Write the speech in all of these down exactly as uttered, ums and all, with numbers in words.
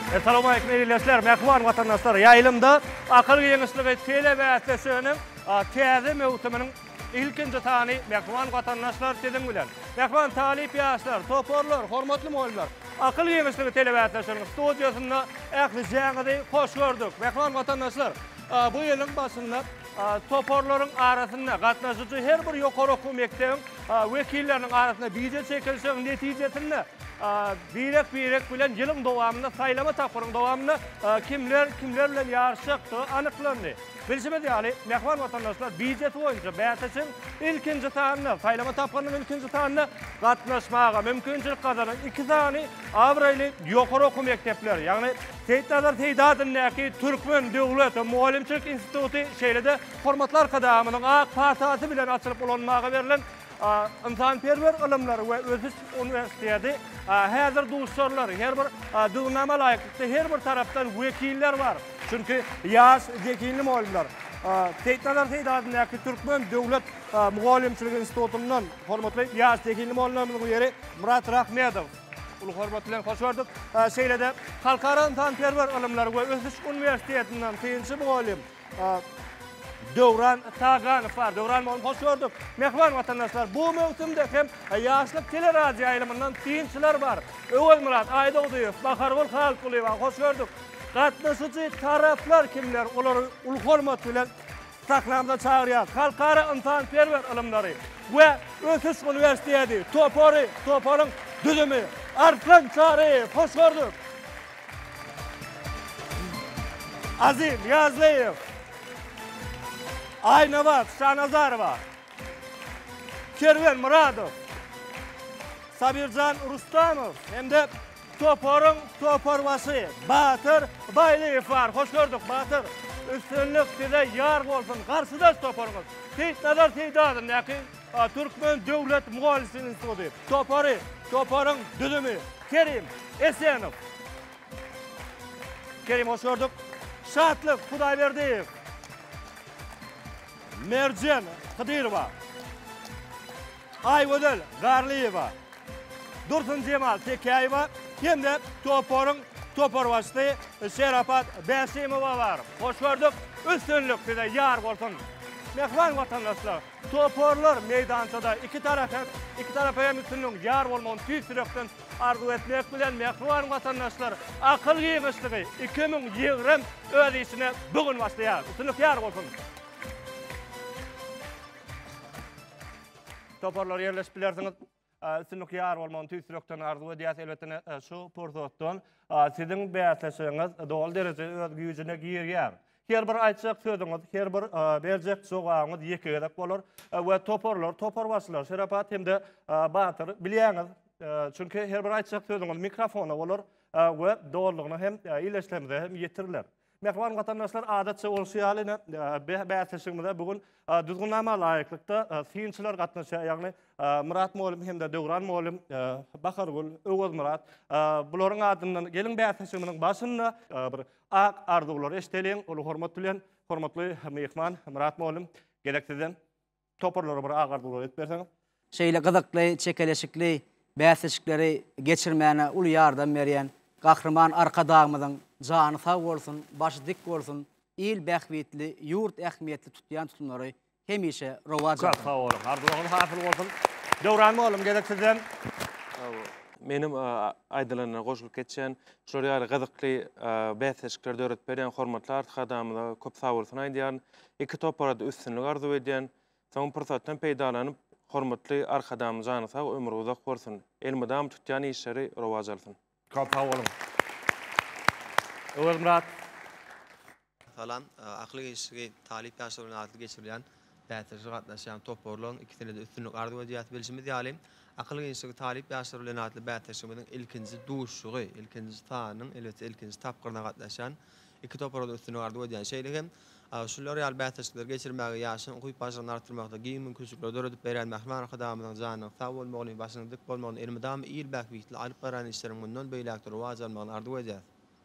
Assalamu alaykum eyleşler, mehman vatandaşlar. Yayılımda akıl genişliği tele bäsleşiginiň täze mewsumynyň ilkinji tany mehman vatandaşlar dedim bilen. Mehman talip ýaşlar, toporlar, hormatly muallimler. Akıl genişliği tele bäsleşiginiň studiýasynda ähli jaňydy hoş gördük. Mehman vatandaşlar, bu ýylyň başynda toporlaryň arasynda gatnaşyjy her bir ýokary okuw mekdebiň wekilleriniň arasynda bize çekilseň netijesinde birek birek bilen yılın dowamında saylama tapyryň dowamında kimler kimler bilen ýarşykdy anyklandy. Bilsime diýäli, mehman vatandaşlar bijet boýunça bäteçiň ilkinji taýyny, saylama tapyrynyň ilkinji taýyny gatnaşmaga mümkinçilik gazanan iki tany awraýly ýokary okuw mekdepleri, ýagny Seýtnazar Seýdadyň Türkmen Döwlet Muallimçilik Instituty şeýlede hormatlar kadamynyň ak partasy bilen açylyp bolanmaga berilen insanperwer ilmler we özüç universiteti häzir duşlarlar, her bir duňnama laýykly her bir tarapdan wekiller bar. Çünki ýaş zekinli muallimler. Seýtnazar Seýdadyň Türkmen Döwlet Muallimçilik Institutynyň hormatly ýaş zekinli muallimlerimiň ýeri Murat Rahmedow. Ulu hormat bilen hoş gördük. Şeýlede halkara insanperwer ilmler we özüç universitetinden tynçy muallim Döwran Taganow var. Döwran muallim hoş gördük. Mehman vatandaşlar, bu mewsumda hem ýaşlyk teleradio ýaýlymyndan tynçylar bar. Öwel Murat Aýdowdyýew, Bahargul Halkuly var. Hoş gördük. Gatnaşyjy taraplar kimler? Olary ulu hormat bilen saklamda çağırýar. Halkara insanperwer ilmleri we özüç universiteti topory, toporyň düdümi Arslan Çareýew, hoş gördük. Azim Ýazlyýew, Aýnabat Şanazarowa, Kerwen Muradow, Sabirjan Rustamow, hemde toporyň toporwasy Batyr Baýlyýew var. Hoş gördük Batyr. Üstünlük size ýar bolsun. Garşyda toporyňyz. Seýtnazar Seýdadyň ýa-ki Türkmen Döwlet Muallimçilik Instituty. Topory, toporyň düdümi Kerim Esenow. Kerim hoş gördük. Şatlyk Hudaýberdiýew, Merjen Hydyrowa, Aýwedel Garlyýewa, Dursun Jemal Tekäýewa, hemde toporyň toporwasy Şerapat Bäşimowa bar. Hoş gördük. Üstünlük size ýar bolsun. Mehman vatandaşlar, toporlar meydançada iki tarafa iki tarafa hem üstünlük ýar bolmagyny tüýsürekden arzu etmek bilen mehman vatandaşlar akıl ýeňişligi iki miň ýigrim öz işine bugün başlaýar. Üstünlük ýar bolsun. Toporlar ýerleşip bilersiňiz, üstünlük ýar bolmagyny tüýsürekden arzu edýär elbetde şu pursatdan siziň bäsleşiňiz dol derejede öz güýjüne girýär. Her bir aýtjak sözüňiz, her bir berjek sogaňyz ýeke gerek bolar we toporlar, toporwaslar, Şerapat hemde Batyr bilýäňiz. Çünki her bir aýtjak sözüňiz mikrofona bolar we dollygyny hem ileşlemde hem ýetirirler. Mehman vatandaşlar adatça olşýalyna bäsleşigimizde bugün düzgünlama laýyklykda synçylar gatnaşýar, ýagny Murat muallim hemde Döwran muallim, Bahargul, Öwel Murat, bularyň adyndan gelin bäsleşigimiň başynda bir ak arzuwlar eşdeliň. Ulu hormat bilen hormatly mehman Murat muallim gerekden toporlara bir ak arzuwlar etip berseňiz. Şeýle gyzykly, çekeleşikli bäsleşikleri geçirmäne uly ýardam berýän gahrman arkadağımyzyň jany sag bolsun, başı dik bolsun, il bähwetli, ýurt ähmiýetli tutýan tutumlary hemişe rowaj bolsun. Sag bolun, arzuwlaryň hasyl bolsun. Döwran muallim gerekden menim aýdylanyna goşulyp ketýän şol gyzykly bäsleşikleri öwretip berýän hormatlar hadamyna köp sag bolsun aýdýan. Iki toporada üstünlük arzu edýän, soň pursatdan peýdalanyp hormatly arkadamy jany sag ömür uzak bolsun. Elmydam tutýan işleri rowaj bolsun. Köp sag bolun. Öwel Murat. Salam, akly geçişi talip ýaşlaryň adyny geçirilýän bäsleşik gatnaşan toporlaryň iki tilede üstünlük arzu edýär bilişimiz ýaly. Akly geçişi talip ýaşlaryň adyny bäsleşigimiň ilkinji duşugy, ilkinji tanyň, elbetde ilkinji tapgyryna gatnaşan iki toporda üstünlük arzu edýän şeýle hem şular ýaly bäsleşikleri geçirmäge ýaşyň ukyp başyny artdyrmakda giýim köçükleri döredip berýän mehman hadamynyň janyny sag bolmagyny, başyny dik bolmagyny, elmydam il bähwitli alyp baran işleriň mundan beýlekdir rowaj almagyny arzu edýär.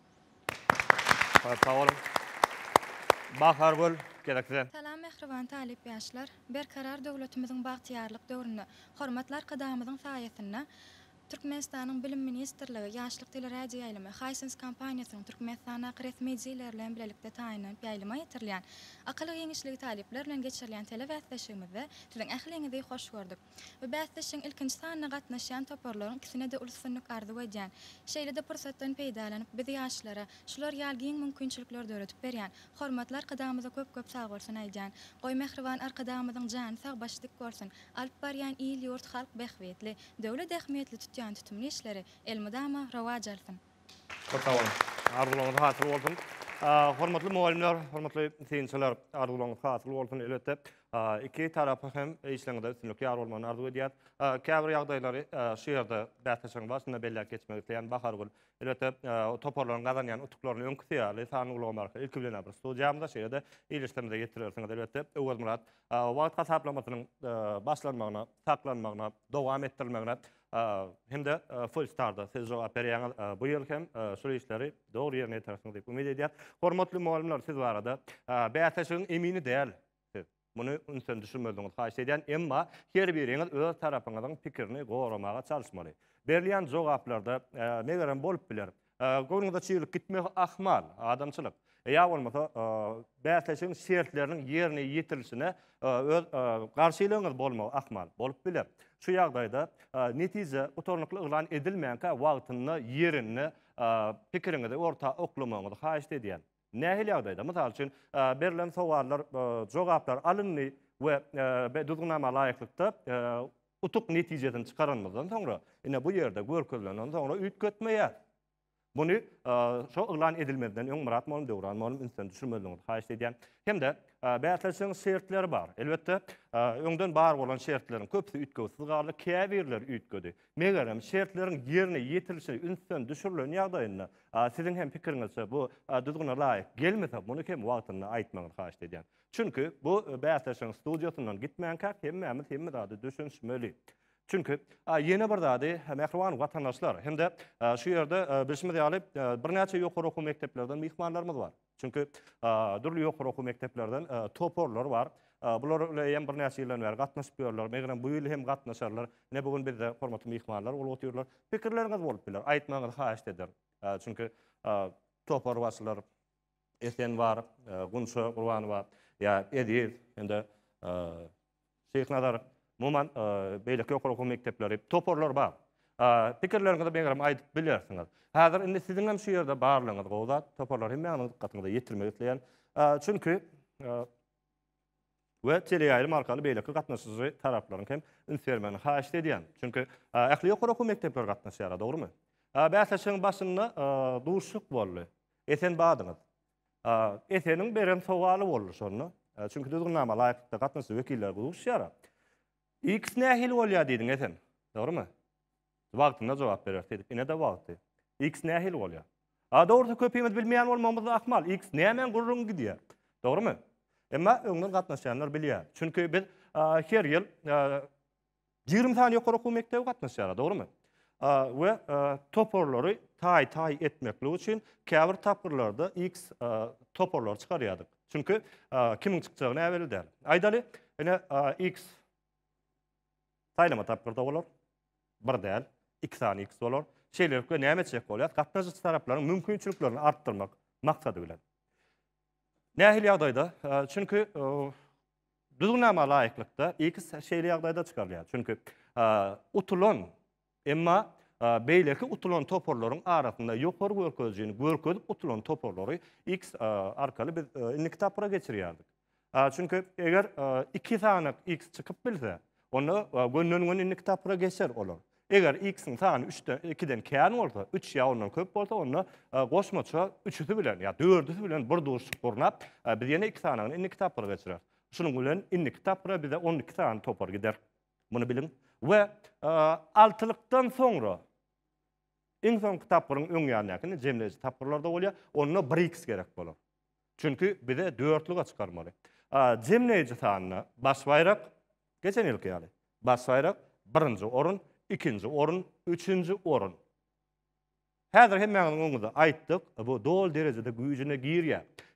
Sag bolun. Bahargul gerekden. Salam mehriban talip ýaşlar. Berkarar döwletimiziň bagtyarlyk döwründe hormatlar kadamyzyň saýasynda Türkmenistan'ın Bilim Ministerligi Yaşlyk Teleradio ýaýlamy Haýsens kampaniýasynyň Türkmenistana resmi bilen birlikde taýynan ýaýlama ýetirlen akaly geňişligi talipler bilen geçirilen tele bäsleşigimizde sizin ähliňizde hoş gördük. We bäsleşiň ilkinji sanyna gatnaşan toparlaryň ikisine de ulsunyk ardy edýän. Şeýle-de pursatdan peýdalanyp biz ýaşlara şular ýalgyň mümkinçilikler döretip berýän. Hormatlar qadamyza köp-köp sag bolsun aýdjan. Goý mehriban arkadamyzyň jany sag başlyk bolsun. Alyp barýan il ýurt halk behwetli, döwlet ähmiýetli tutýan tutumly işleri elmydama rawaç alsyn. Çok sağ olun. Arzularınız hasıl olsun. Hormatly muallimler, hormatly seyirciler, arzularınız hasıl olsun. Elbette iki tarapy hem işlerinde üstünlük ýar bolmagyny arzu edýär. Käbir ýagdaýlary şu ýerde bäsleşiň başynda belläp geçmek isleýän Bahargul elbette toparlanan gazanýan utuklaryny öňküsýärli sanyň ulamagy ilki bilen bir studiýamda şeýle-de ilişdirmede getirirsiňiz elbette. Öwel Murat, wagt hasaplamasynyň başlanmagyna, saklanmagyna, dowam etdirilmegine hem de full starda siz jogap berýäňiz. Bu ýyl hem şu işleri dogry ýerine ýetirsiňiz diýip umyd edýär. Hormatly muallimler, siz barada bäsleşiň emini däl. Bunu insan düşünmediğiniz haýyş edýän, emma her biriňiz öz tarapyňyzyň pikirini gowramaga çalışmaly. Berilýän jogaplarda megerem bolup biler. Goňda çyýlyk gitmek ahmal, adamçylyk. Ýa bolmasa bäsleşiň şertleriniň ýerine ýetirilişine öz garşylygyňyz bolmagy ahmal bolup biler. Şu ýagdaýda netije utornukly ýylan edilmeýän wagtyny, ýerini, pikiriňizi orta oklamagyňyzy haýyş edýän. Nähil ýagdaýda, mysal üçin berilen sowaller, jogaplar alyndy we düzgünama laýyklykda utuk netijesini çykaranmazdan soňra, ine bu ýerde görkezlenen soňra üýtgetmeýär. Bunu şo ýylan edilmeden öň Murat mollum döwran mollum insan düşünmediňiz haýyş edýän. Hemde bäsleşiň şertleri bar. Elbette öňden bar bolan şertlerin köpsi üýtgewsiz garly, käbirler üýtgedi. Megerem şertleriň ýerine ýetirilişi insan düşürilen ýagdaýynda siziň hem pikiriňizçe bu düzgüne laýyk gelmese bunu hem wagtyny aýtmagyny haýyş edýän. Çünkü bu bäsleşiň studiýasyndan gitmeýän kak hemmemiz hemme zady düşünmeli. Çünkü yeni bir zady mehriban watandaşlar hem de şu ýerde bilişimiz ýalyp bir näçe ýokary okuw mekdeplerden mihmanlarymyz bar. Çünkü dürli ýokary okuw mekdeplerden toporlar bar. Bular hem bir näçe ýyldan beri gatnaşyp ýörler. Megerem bu ýyl hem gatnaşarlar. Ne bugün bizde hormatly mihmanlar bolup oturýarlar. Pikirleriňiz bolup biler. Aýtmagyňyzy haýyş eder. Çünkü topor waslar esen bar, Gunça Gurbany bar. Ya Edil ende Şeyh Nadar Muman beýle ýokary okuw mekdepleri toporlar bar. Pikirleriňizi megerem aýdyp bilersiňiz. Häzir indi siziň hem şu ýerde barlygyňyz gowda toporlar hem meňň dikkatiňize ýetirmek isleýän. Çünkü we teleýaýlym arkaly beýle gatnaşyjy taraplaryň hem ünsermeni haýyş edýän. Çünkü ähli ýokary okuw mekdepleri gatnaşýar, dogrymy? Bäsleşiň başynda duşuk boldy. Esen badyňyz. Eseniň berem sowaly boldy şonu. Çünkü düzgünama laýykda gatnaşy wekiller guruşýar. X nähil bolýar diýdiň esen. Dogrymy? Wagtyna jogap berer edip, ine de wagty. X nähil bolýar. A dogry köpüýemiz bilmeýän bolmamyz ahmal. X nämen gurrun gidýär. Dogrymy? Emma öňden gatnaşanlar bilýär. Çünkü biz her ýyl ýygrimi sany ýokary okuw mekdebi gatnaşýar, dogrymy? We toporlary taý-taý etmekli üçin käbir tapyrlarda X toporlar çykarýardyk. Çünkü kimiň çykjagyny äwelden. Aýdaly, ine X taýlama tapyrda bolar. Bir däl, iki sany X bolar. Şeýlerke näme çek bolýar? Gatnaşyjy taraplaryň mümkinçiliklerini artdyrmak maksady bilen. Nähil ýagdaýda? Çünkü düzgünama laýyklykda iki şeýle ýagdaýda çykarýar. Çünkü utulan emma beýleki utulan toporlaryň arasynda ýokary görkezjini görkezip utulan toporlary X arkaly biz inlik tapyra geçirýärdik. Çünkü eger iki sanyk X çykyp bilse, onu gönlüňden inlik tapyra geçer olar. Eger X'in sany üçden ikiden kän bolsa, üç ýa ondan köp bolsa, onu goşmaça üçüsi bilen ýa dördüsi bilen bir duşuk burnap, biz ýene iki sanyny inlik tapyra geçirer. Şunuň bilen inlik tapyra bize on iki sany topar gider. Bunu bilin. We altylykdan soňra iň soň tapyryň öň ýanyny jemleji tapyrlarda bolýar, onda bir X gerek bolar. Çünkü bize dörtlüge çykarmaly. Jemleji sanyna baş bayrak geçen ýyl ýaly. Baş bayrak birinji orun, ikinji orun, üçünji orun. Häzir hemmäňiň öňünde aýtdyk, bu dol derejede güýjüne girýär.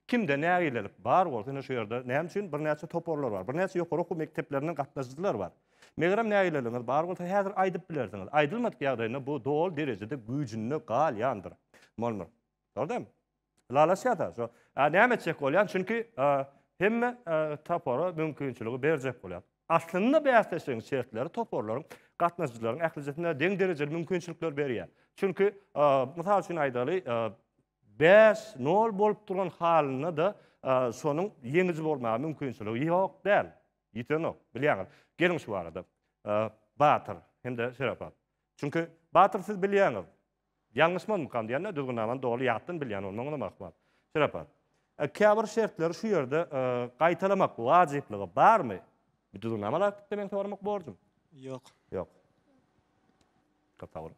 Kimde nägilelik bar bolsa şu ýerde näme üçin bir näçe toporlar bar, bir näçe ýokary okuw mekteplerinden gatnaşyjylar bar. Megram nägileliňiz bar bolsa häzir aýdyp bilersiňiz. Aýdylmadyk ýagdaýynda bu dol derejede güýjünli galýandyr. Molmur. Gördüm? Lalaşýada. So, näme etjek bolýan? Çünki hemme topora mümkinçiligi berjek bolýar. Aslında bäsleşiň şertleri toporlaryň gatnaşyjylaryň ählijetine deň derejeli mümkinçilikler berýär. Çünki mysal üçin aýdaly beş nol bolup duran halyna da şonuň ýeňizi bolmagy mümkinçiligi ýok däl. Ýetenok, bilýäňiz. Gelin şu arada. Batyr hem de Şerapat. Çünki Batyr siz bilýäňiz. Ýalňyşman mykam diýende düzgün aman dogry ýatdyn bilýän olmagyna makmat. Şerapat. Käbir şertleri şu ýerde gaýtalamak wajipligi barmy? Bir düzgün amal aýtdy men tormak borjum. Yok. Yok. Kapawr.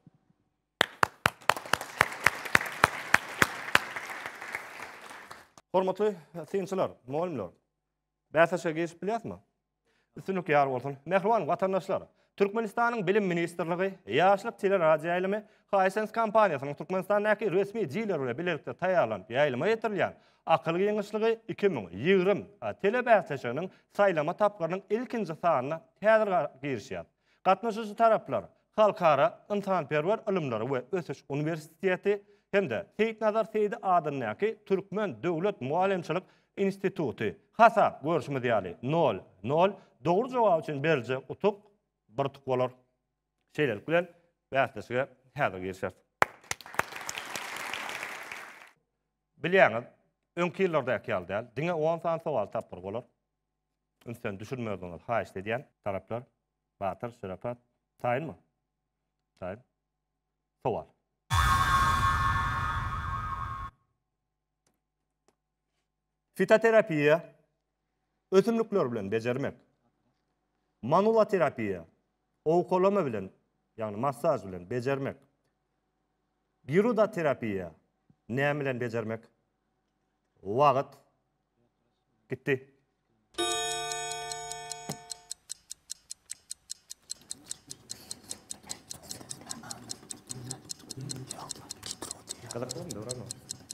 Hormatly synçylar, muallimler. Bäsleşe geçip bilýärmi? Üstünlük ýar bolsun. Mehriban watandaşlar, Türkmenistanyň bilim ministrligi ýaşlyk teleradio ýaýlamy Hisense kompaniýasynyň Türkmenistanyň resmi diýler bilen birlikde taýýarlanyp ýaýlama ýetirilýän Akylly ýeňişligi iki ming ýygrym telebäsleşiginiň saýlama tapgarynyň ilkinji sanyna häzir girişýär. Gatnaşyjy taraplar halkara yntanperwer ilimleri we ösüş universiteti hem de Seyit Nazar Seydi adynyňky Türkmen Döwlet Muallimçilik Instituty hasa görüşme diýäli nol nol doğru jogap üçin berje utup bir tuk bolar. Şeýler bilen bäsleşige häzir girişýär. Bilýäňiz, öňki ýyllarda ýakyldäl, diňe on san sowal tapdyr bolar. Ünsden düşürmezdiňiz, haýyş edýän taraplar Batyr, Şerapat, taýynmy? Taýyn. Sowal. Fitoterapiýa ötümlükler bilen bejermek. Manula terapiýa okolama bilen, ýagny massaj bilen bejermek. Biruda terapiýa näme bilen bejermek? Wagt gitdi. Kadar koyun da oranı.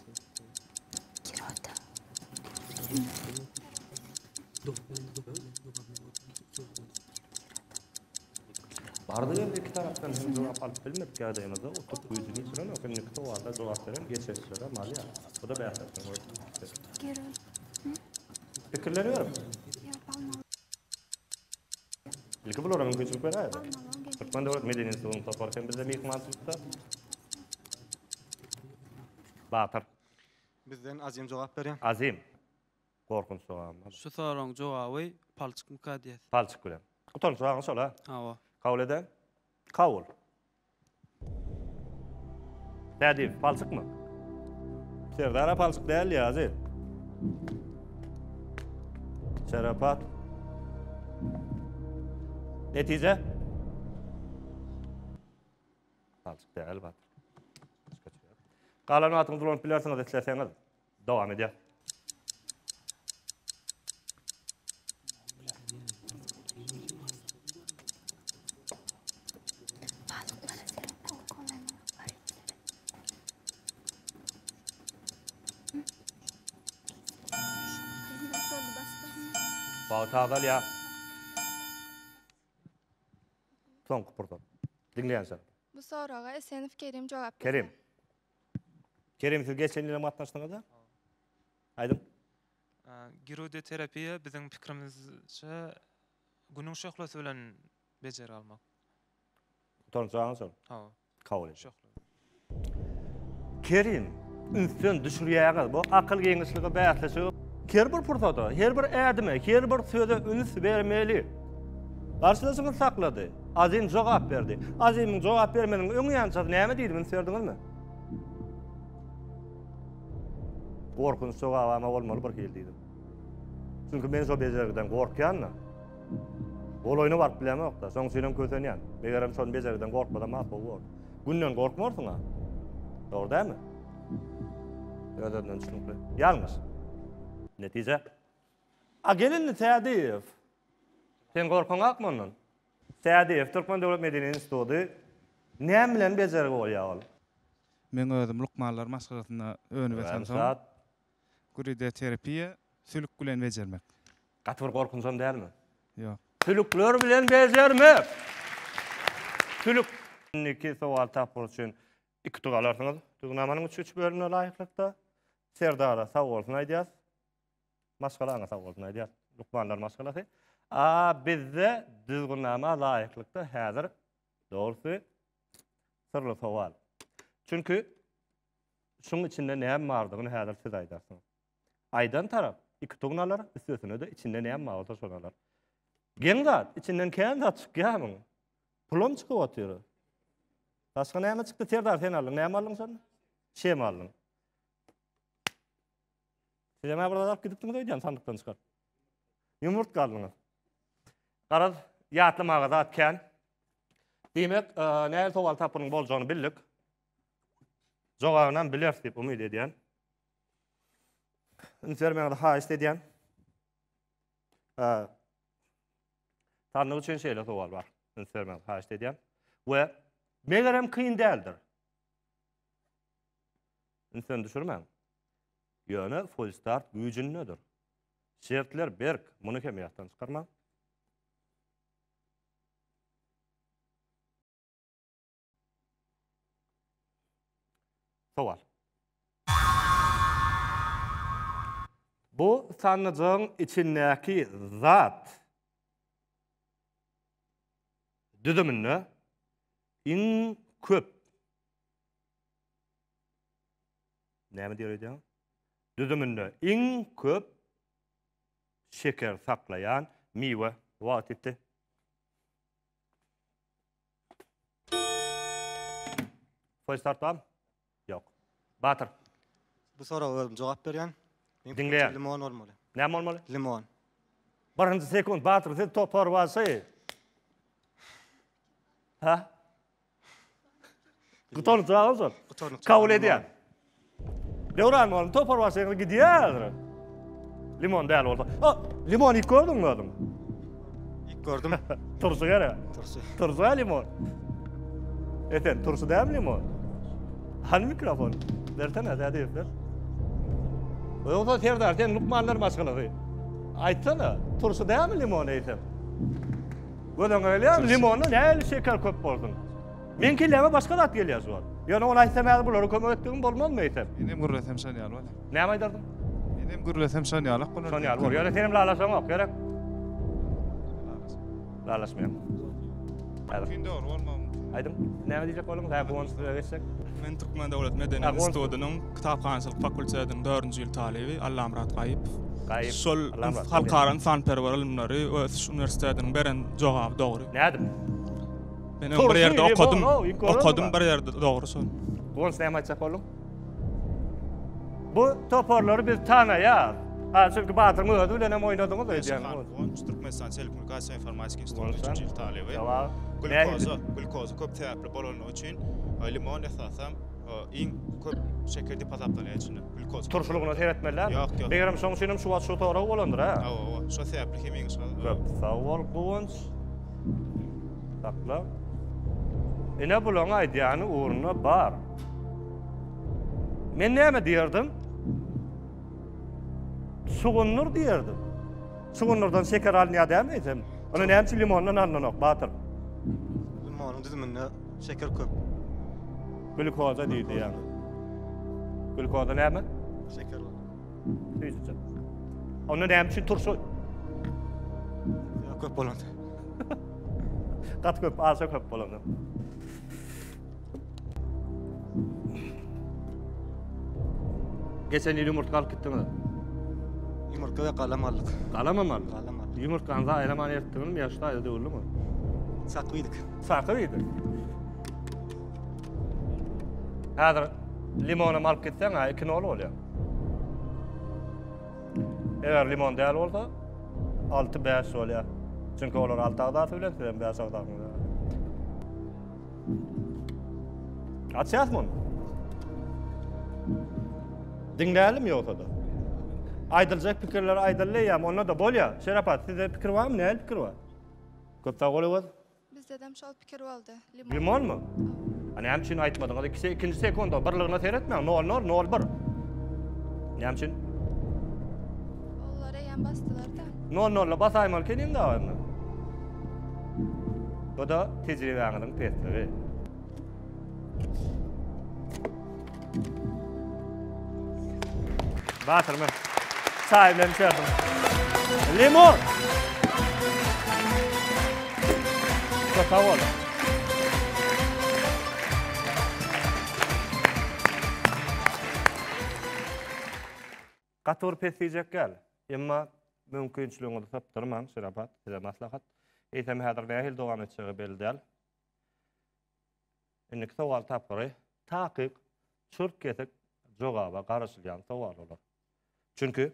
Barda ýerde iki tarapdan hem jogap alyp bilmedik ýagdaýymyzda oturup güýjüni içiren o kimlik sowalda jogap beren geçeşlere malya. Bu da bäsleşen. Pikirleri ýörüm. Ilki bulara mümkinçilik berýär. Türkmen Döwlet Medeni Institutynyň taparken bizde mehmançylykda Batyr. Bizden Azim jogap berýän. Azim. Korkunç soğan. Şu soraň jogaby palçyk mukaddiýet. Palçyk bilen. Utan soğan sola. Hawa. Kabul eden? Kabul. Tädip, palçyk mı? Serdara palçyk däl ýazy. Şerapat. Netije? Palçyk däl bat. Galan atyňyzy bilýän bilersiňiz etleseňiz. Dowam edýär. Bağtağal ya. Son kupurdan. Dinleyen sen. Bu sorağa Esenif Kerim cevap Kerim. Kerim siz geçen ýyly matnaşdyňyz da? Aýdym. Girude terapiýa biziň pikirimizçe günüň şohlasy bilen bejer almak. Torunçaňyz sol. Hawa. Kabul et. Şohla. Kerim, ünsün düşürýäňiz bu akyl geňişligi bäsleşigi her bir pursada, her bir ädime, her bir söze üns bermeli. Garşylaşyňyz saklady. Azim jogap berdi. Azimiň jogap bermeniň öňe ýançysy näme diýdi, men söýerdiňizmi? Gorkunç jogap ama bolmaly bir kel diýdim. Çünki men şo bejergiden gorkýanna. Ol oýna barp bilemok da, soň süýlen kösenýän. Begerem şol bejergiden gorkmadan mat bolýar. Günden gorkmarsyň ha. Dogry dämi? Ýa-da düşünükli. Ýalňyş. Netije. A gelin Tädip. Sen gorkan akmandan. Tädip Türkmen Döwlet Medeni Instituty näme bilen bejerip bolýar? Men özüm lukmanlar maşgalatyna önüp etsem soň. Gürüdeterapiya sülük bilen bejermek. Gatyr korkunsam dälmi? Ýok. Sülükler bilen bejermek. Sülük iki sowal tapyr üçin iki tugalarsyňyz. Tugnamanyň üç bölümine laýyklykda. Serdara sag bolsun aýdýas. Maskalaňa sag bolsun aýdýas. Lukmanlar maskalasy. A bizde düzgünnama laýyklykda häzir dogry sırlı sowal. Çünkü şunun içinde näme bardygyny häzir siz aýdarsyňyz. Aýdan tarap iki tugnalar üstüne de içinde näme bardy soralar. Geň zat içinden kän zat çykýarmyň? Pulum çykyp otýar. Başga näme çykdy terdar sen aldyň? Näme aldyň sen? Şem aldyň. Siz näme burada alıp gidipdiňiz öýdän sandykdan çykar. Yumurtka aldyňyz. Garaz ýatlamaga zat kän. Demek, näme sowal tapyryň boljagyny bildik. Jogabyny bilersiz diýip umyt edýän. Insermäňde ha istedýän. Äh Tanrı üçün şeyle sowal bar. Insermäňde ha istedýän. We megerem kyn däldir. Insan düşürmäň. Ýöne full start güýjünnedir. Şertler berk, muny hem ýatdan çykarma. Sowal. Bu sannyjyň içindäki zat düdümünde in köp. Näme diýerdiň? Düdümünde in köp şeker saklayan miwe wat etdi. Foy startam? Yok. Batır. Bu soraga jogap berýän. Dinleýän. Limon bolmaly. Näme bolmaly? Limon. Birinci sekund batır, siz topar wasy. Ha? Guton jawazor. Kabul edýän. Dewran bol topar wasy gidýär. Limon däl bolsa. Ah, limon ilk gördüňmi adam? İlk gördüm. Turşy gara. Turşy. Turşy limon. Eten turşy däl limon. Han mikrofon. Derten hadi diýipler. Oýda terdar, sen lukmanlar maskalasy. Aýtsana, turşy däl limon eýsem. Gödüň öýle limonu näle şeker köp bolsun. Men keleme başga zat gelýär şu an. Ýöne onu aýtsamäl bolary kömek etdiň bolmazmy eýsem? Enem gurulsam şanyal bol. Näme aýdardym? Enem gurulsam şanyalyk bolar. Şanyal bol. Ýöne senem lalaşaň ok gerek. Lalaşmaýam. Fin dogry bolmam. Aýdym. Näme diýjek bolum? Ha, bu onu geçsek. Men Türkmen Dowlat Medeni Institutynyň Kitapxanaçylyk fakultetining dördünji ýyl talibi Allamrat Gaýyp. Gaýyp. Sol halkaran fanperwer ilimleri Ötüş Universitetiniň beren jogaby dogry. Nädim? Men bir ýerde okudum. Okudum bir ýerde dogry sol. Bu näme aýtsak bolum? Bu toparlary biz tanaýar. Ha, çünki Batyr möhüdi bilen hem oýnadyňyz diýýän. Türkmenistan Telekommunikatsiýa Informatika Institutynyň üçinji ýyl talibi. Ýa, Glukoza, glukoza köp täpli bolany üçin limon esasam iň köp şeker diýip hasaplanýar içinde. Glukoza. Turşulugyna seretmeler. Ýok, ýok. Begerim şoň üçin şu wat şu togra bolandyr ha. Awa, awa. Şo täpli hemiň şol. Köp sawal goňç. Takla. Ene bulan aýdýany uğruna bar. Men näme diýerdim? Sugunnur diýerdim. Sugunnurdan şeker alınýar dämeýdim. Onu näme üçin limondan alynok, Batyr? Limonun düzümünde şeker köp. Glukoza diýdi ýa-ni. Glukoza näme? Şeker var. Diýdi. Onu näme üçin turşy? Ya köp bolandy. Gat köp, asa köp bolandy. Geçen ýyl ýumurtga alyp gitdiňiz. Yumurtka we galam aldyk. Galam mı aldyk? Galam aldyk. Yumurtkany da eleman etdiňmi, ýaşda ýa döwürlümi? Sakydyk. Sakydy. Häzir limonu alyp gitseň, ha iki nol bolýar. Eger limon däl bolsa, alty beş bolýar. Çünki olar alty agdaty bilen sen beş agdaty. Açýasmy? Dinlälim ýoksa da. Aýdyljak pikirler aýdylýar, onda da bolýar. Şerapat, sizde pikir barmy? Näme pikir bar? Köp tag bolýar. Bizde dem şol pikir boldy. Limon. Limonmy? Hani hem için aýtmadyňyz, ikinji sekunda birligine seyretmeň. nol nol nol bir. Näme üçin? Sen bastılar da. nol nol basayım ol kenim da onu. O da tecrübeňiziň pesleri. Batırma. Çaylan çardım. Limon. Katavol. Qator pesijek gel. Emma mümkinçiliğini tapdırman, şerapat, size maslahat. Eýsem häzir nähil dowam etjegi belli däl. Indi sowal tapyry, takyk, çürk kesik jogaba garaşylýan sowal bolar. Çünki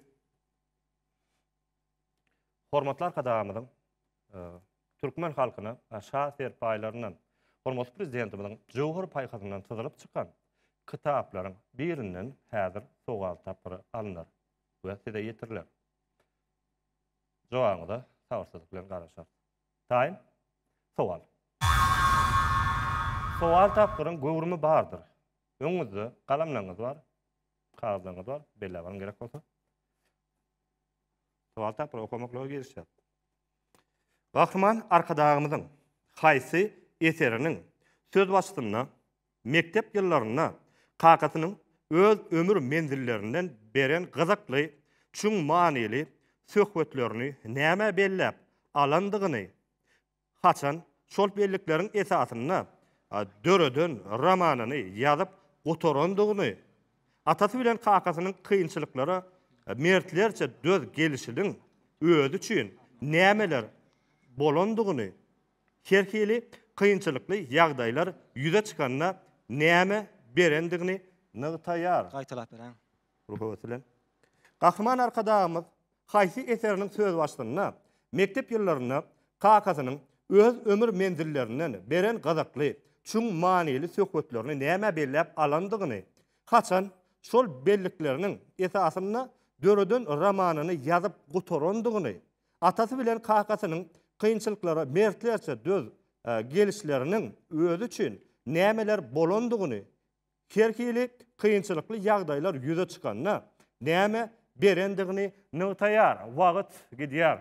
hormatly arkadaşlarymyň Türkmen halkyna şah serpaýlarynyň hormatly prezidentimiň jowhar paýhasynyň tyzylyp çykan kitaplaryň birinden häzir sowal tapyry alınýar we size ýetiriler. Jogaňyza sabarsızlyk bilen garaşar. Taýin sowal. Sowal tapyryň gowrumy bardyr. Öňüňizde galamlaryňyz bar, kagazlaryňyz bar, belläwän gerek bolsa. Sowal tapyry okumakla girişýär. Gahryman arkadaşymyzyň haýsy eseriniň söz başlygyna, mektep ýyllaryna, kakasynyň öz ömür menzillerinden beren gyzykly, çüň manyly söhbetlerini näme belläp alandygyny, haçan şol bellikleriň esasyna dörödön romanyny ýazyp otorandygyny, atasy bilen kakasynyň kynçylyklary mertlerçe döz gelişiniň özü üçin nämeler bolandygyny, herkili kynçylykly ýagdaýlar ýüze çykanyna näme berendigini nygtaýar. Gaýtalap beren. Ruhowatlan. Gahryman arkadaşymyz haýsy eseriniň söz başlygyna, mektep ýyllaryna, kakasynyň öz ömür menzillerinden beren gyzykly, çüň manyly söhbetlerini näme belläp alandygyny, haçan şol bellikleriniň esasyna dörödön romanyny ýazyp gotarandygyny, atasy bilen kakasynyň kynçylyklary mertlerçe döz gelişleriniň özü üçin nämeler bolandygyny, herkili kynçylykly ýagdaýlar ýüze çykanyna näme berendigini nygtaýar. Wagt gidýär.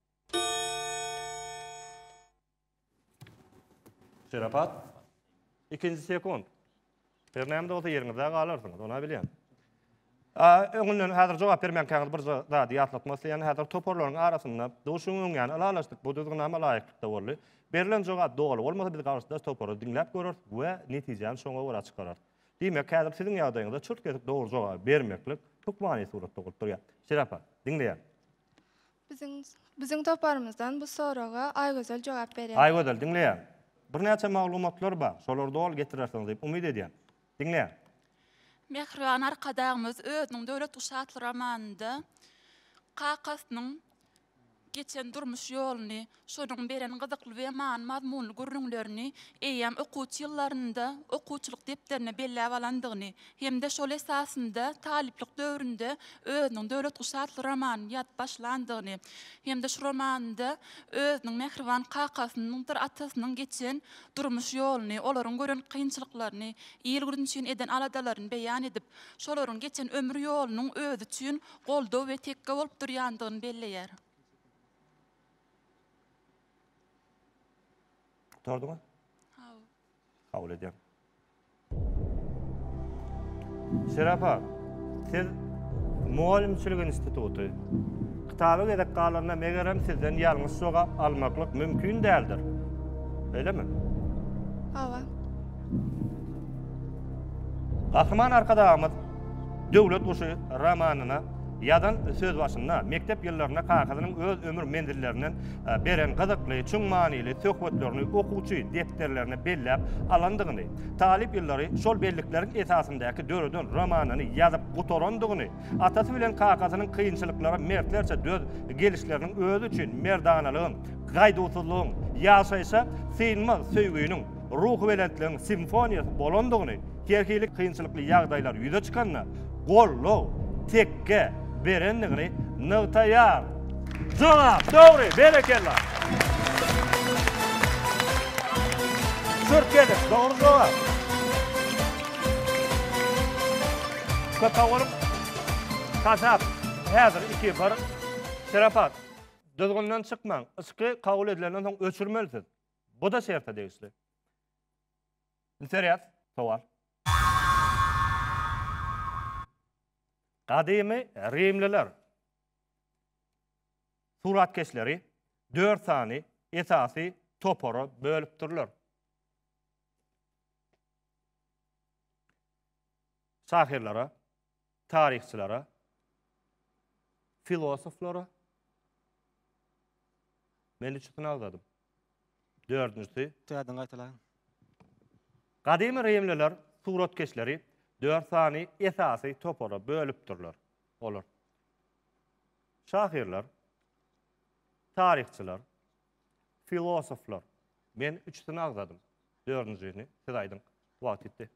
Şerapat. ikinji sekund. Bir näme bolsa ýeriňizde galarsyňyz, ona bilýän. Öňünden häzir jogap bermän käňiz bir zat ýatlatmasy, ýani häzir toporlaryň arasynda duşuňyň ýani alalaşdyk, bu düzgün ama laýykda boldy. Berilen jogap dogry bolmasa biz garaşda topory dinläp görür we netijem şoňa görä çykarar. Diýmek, häzir siziň ýagdaýyňyzda çürk kesip dogry jogap bermeklik çok many suratda bolup durýar. Şerapat, dinleýän. Biziň biziň toparymyzdan bu soraga Aýgözel jogap berýär. Aýgözel, dinleýän. Bir näçe maglumatlar bar, şolary dol getirersiňiz diýip umyt edýän. Dinleýän. Mehriban arkadaşymyz özüniň döwlet uşatly romanynda kakasynyň geçen durmuş ýoluny, şonuň beren gyzykly we man mazmunly görnüňlerini eýem okuwçy ýyllarynda okuwçylyk depderine belläp alandygyny, hemde şol esasynda taliplik döwründe özüniň döwlet uşatly romanyny ýat başlandygyny, hemde şu romanda özüniň mehriban kakasynyň bir atasynyň geçen durmuş ýoluny, olaryň gören kynçylyklaryny, ýyl gürünçin eden aladalaryny beýan edip, şolaryň geçen ömür ýolunyň özü üçin goldaw we tekke bolup durýandygyny belleýär. Torduňa? Haw. Kabul edýän. Şerapat, siz Muallimçilik instituty kitaba gezek galarına megerem sizden ýalňyz jogap almaklyk mümkin däldir. Öýlemi? Hawa. Gahryman arkadaşymyz döwlet guşy romanyna ýadan söz başyna mektep ýyllaryna kakasynyň öz ömür menzillerinden beren gyzykly, çüň manyly söhbetlerini okuwçy depderlerine belläp alandygyny, talip ýyllary şol bellikleriň esasyndaky döwreden romanyny ýazyp gotarandygyny, atasy bilen kakasynyň kynçylyklary mertlerçe döz gelişleriniň özü üçin merdanalygyň, gaýdawsuzlygyň, ýaşaýsa synmaz söýgüýüniň ruh belentligiň simfoniýasy bolandygyny, herkili kynçylykly ýagdaýlar ýüze çykanyna gollaw, tekke berendigini nygtaýar. Jogap dogry, berekellar. Türkiýede dogry jogap. Katawar kasap häzir iki bir Şerapat, düzgünden çıkmaň. Iski kabul edilenden soň öçürmelisiz. Bu da şerta degisli. Seriat, sowal. Kadimi Rimliler suratkeşleri dört sani esasy topora bölüpdirler. Şahirlara, tarihçilara, filosoflara men üçin aldadım. Dördüncüsü Täden gaýtalan. Kadimi Rimliler suratkeşleri dört sani esasy topora bölüpdirler. Olur. Şahirler, tarihçiler, filosoflar. Men üçten agzadım. Dördüncüni siz aydın. Wagt etdi.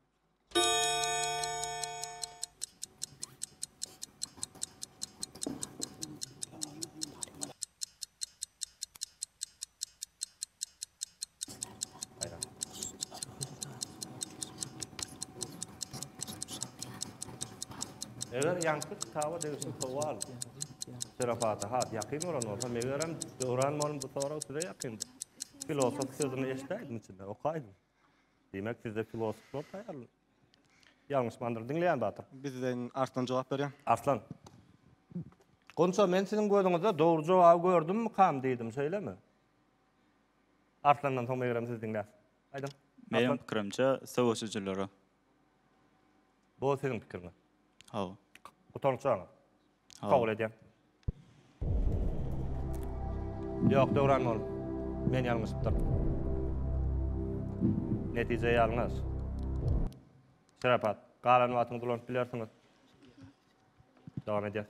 Eger yankı kitaba degisi sowal. Şerafata hat ýakyn bolan bolsa megerem döwran bolum bu soraw size ýakyn. Filosof sözüni eşitdim içinde okaýdym. Demek sizde filosoflar taýýarly. Ýalňyş mandyr dinleýän batır. Bizden Arslan jogap berýär. Arslan. Gonça men sizin gözüňizde dogry jogap gördüm kam diýdim söýlemi? Arslandan soň megerem siz dinläs. Aýdym. Meňem pikirimçe sowuşujylary. Bu senin pikirin. Hawa. Utançaňa. Kabul edýän. Ýok, döwran bolum. Men ýalňyşdyr. Netije ýalňyş. Şerapat, galan watyny dolanyp bilersiňiz. Dawam edýär.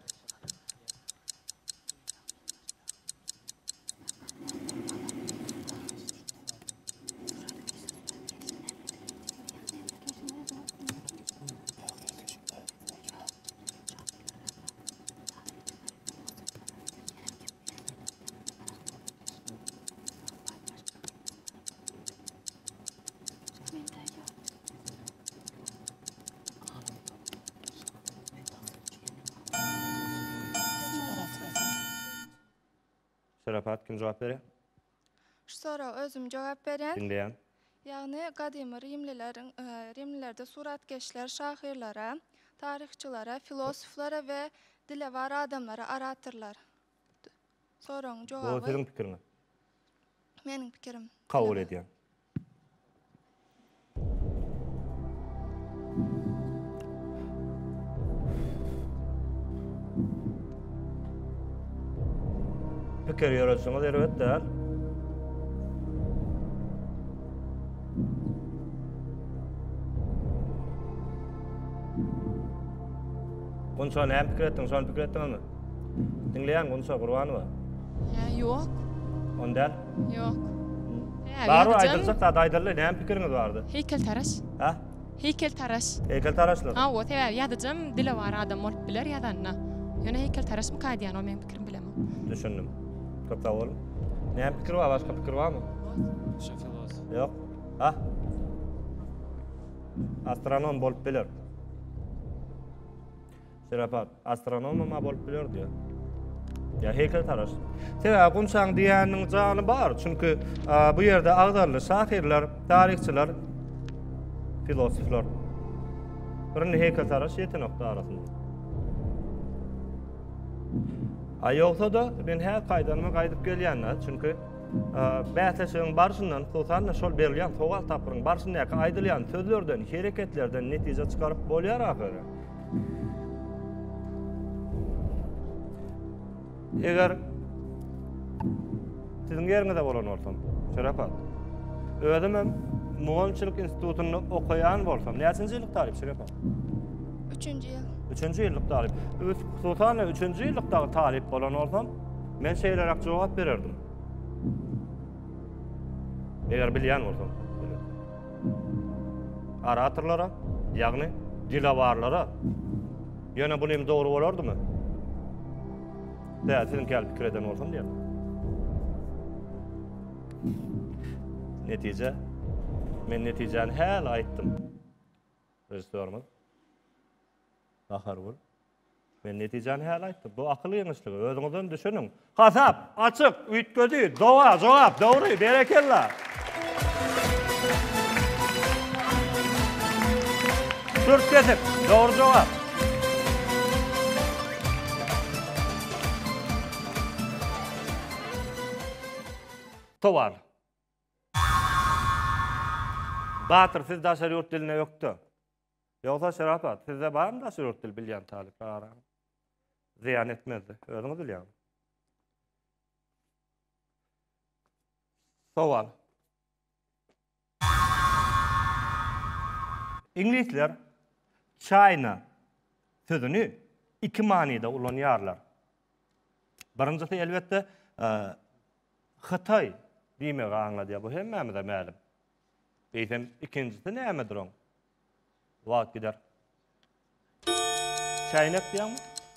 Şerapat kim jogap berýär? Şu soraw özüm jogap berýän. Dinleýän. Ýagny gadymy Rimlilerin Rimlilerde suratkeşler, şahirlara, tarihçilara, filosoflara we dilevar adamlara aratyrlar. Soraň Bu jogaby. senin pikirin. Meniň pikirim. Kabul edýän. Pikir ýöretsiniz, elbet däl. Gonça näme pikir etdiň, şol pikir etdiňmi? Dinleýän Gonça Gurbanowa. Ya ýok. Ondal? Ýok. Baro aýdylsak da aýdyrly näme pikiriňiz bardy? Heýkeltaraş. Ha? Heýkeltaraş. Heýkeltaraşlar. Ha, o täbä ýadyjam dilebar adam bolup biler ýadanna. Ýöne heýkeltaraş mı kaýdýan o meniň pikirim bilemem. Düşündüm. Köp sag bolun. Näme pikir bar, başga pikir barmy? Şu filosof. Ýok. Ha? Astronom bolup biler. Şerapat, astronom ma bolup biler diýär. Ya heýkeltaraş. Täbä gonçaň diýäniň jany bar, çünki bu ýerde agdarly şahirler, tarihçiler, filosoflar. Birini heýkeltaraş ýeten nokta arasynda. Aýoksa da men her gaýdanyma gaýdyp gelýän, çünki bähleşiň barşyndan soňra şol berilýän sowal tapyryň barşyndaky aýdylýan sözlerden, hereketlerden netije çykaryp bolýar ahyrı. Eger sizin ýeriňizde bolan bolsam, Şerapat, özüm hem Muğamçylyk institutuny okaýan bolsam, näçinji ýyllyk talip Şerapat? Üçüncü ýyl. Üçüncü ýyllyk talip. Sultana üçüncü ýyllykdagy talip bolan bolsam, men şeýlerak jogap bererdim. Eger bilýän bolsam. Aratorlara, ýagny dilawarlara ýöne bunym dogry bolardymy? Däl, sizin kelip pikir eden bolsam diýelim. Netije, men netijeni häl aýtdym. Rejissörmiz. Ahar bol. Men netijany häl aýtdym. Bu akyl ýeňişligi. Özüňizden düşünün. Hasap, açyk, üýtgedi, dowa, jogap, dogry, berekella. Sürt kesip, dogry jogap. Towar. Batır, siz daşary ýurt diline ýokdy. Ýogsa şerapat, sizde barmy daşary ýurt dil bilýän talip ara? Ziyan etmezdi. Özüňiz bilýän. Sowal. İnglisler China sözünü iki manada ulanýarlar. Birincisi elbetde Xitay diýmegi aňlady. Bu hemme de ma'lum. Beýsem ikincisi nämedir oň? Wagt gider. Çaynak diýärmi?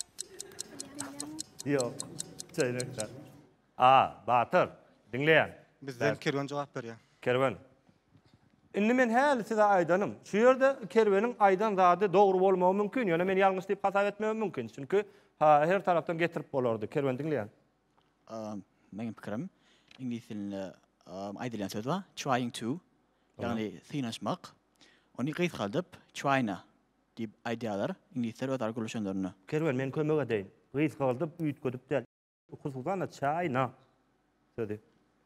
Ýok. Çaynaklar. A, Batyr, dinleýän. Bizden kerwen jogap berýär. Kerwen. Indi men häli size aýdanym. Şu ýerde kerweniň aýdan zady dogry bolmagy mümkin. Ýöne men ýalňyş diýip hasap etmem mümkin. Çünki ha her tarapdan getirip bolardy. Kerwen dinleýän. Meňem pikirim, İngiliz dilinde aýdylýan söz bar, trying to, ýagny synaşmak. Onu gys galdyp, China diýip aýdýarlar. İnglisler öz argulaşanlaryny. Kerwen men kömek edeýin. Gys galdyp, üýtgedip däl. Hususan China. Sözi.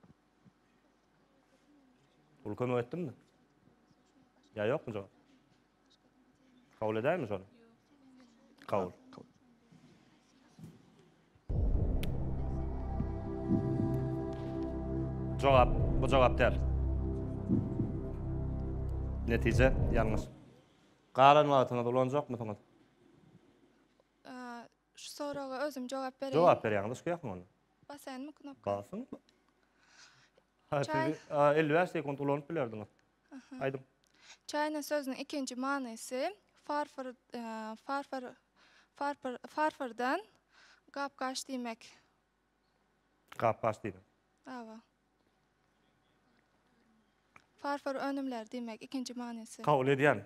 Ol kömek etdimmi? Ya ýokmy jogap? Kabul edäýmis onu? Kabul. Jogap, bu jogap däl. Netije ýalňyş. Galan wagtyňyz bolanjakmy soňa? Şu soraga özüm jogap bereyim. Jogap berýäňiz, şeýakmy onu? Basaýanmy knopka? Basyn. Ha, siz elli sekund ulanyp bilerdiňiz. Aýdym. China sözüniň ikinji manysy farfar farfar farfar farfardan gapgaş diýmek. Gapgaş diýmek. Awa. Farfar önümler demek ikinci manisi. Kabul edýän.